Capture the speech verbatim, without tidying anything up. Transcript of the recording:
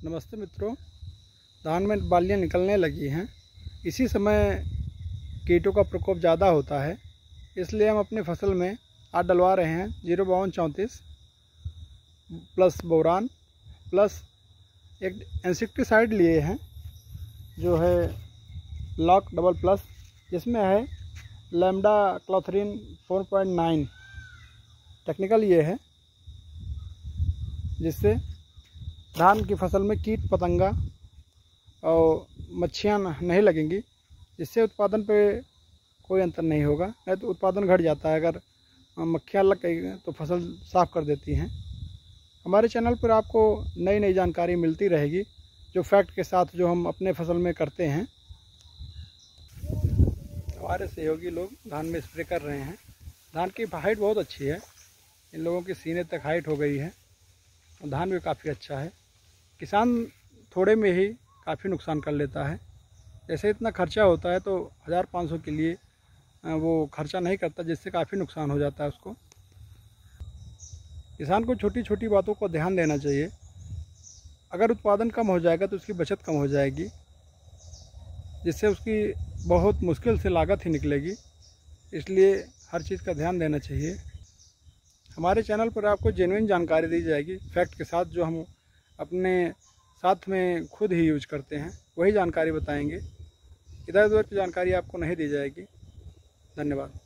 नमस्ते मित्रों, धान में बालियाँ निकलने लगी हैं। इसी समय कीटों का प्रकोप ज़्यादा होता है, इसलिए हम अपनी फसल में आज डलवा रहे हैं जीरो बावन चौंतीस प्लस बोरान प्लस एक इंसेक्टिसाइड लिए हैं जो है लॉक डबल प्लस, जिसमें है lambda cyhalothrin four point nine. Technical ये है जिससे धान की फसल में कीट पतंगा और मच्छियाँ नहीं लगेंगी, जिससे उत्पादन पे कोई अंतर नहीं होगा। नहीं तो उत्पादन घट जाता है, अगर मक्खियाँ लग गई तो फसल साफ़ कर देती हैं। हमारे चैनल पर आपको नई नई जानकारी मिलती रहेगी, जो फैक्ट के साथ जो हम अपने फसल में करते हैं। हमारे सहयोगी लोग धान में स्प्रे कर रहे हैं। धान की हाइट बहुत अच्छी है, इन लोगों की सीने तक हाइट हो गई है और धान भी काफ़ी अच्छा है। किसान थोड़े में ही काफ़ी नुकसान कर लेता है। जैसे इतना खर्चा होता है तो हज़ार पाँच सौ के लिए वो खर्चा नहीं करता, जिससे काफ़ी नुकसान हो जाता है उसको। किसान को छोटी छोटी बातों को ध्यान देना चाहिए। अगर उत्पादन कम हो जाएगा तो उसकी बचत कम हो जाएगी, जिससे उसकी बहुत मुश्किल से लागत ही निकलेगी। इसलिए हर चीज़ का ध्यान देना चाहिए। हमारे चैनल पर आपको जेन्युइन जानकारी दी जाएगी, फैक्ट के साथ। जो हम अपने साथ में खुद ही यूज करते हैं वही जानकारी बताएंगे। इधर उधर की जानकारी आपको नहीं दी जाएगी। धन्यवाद।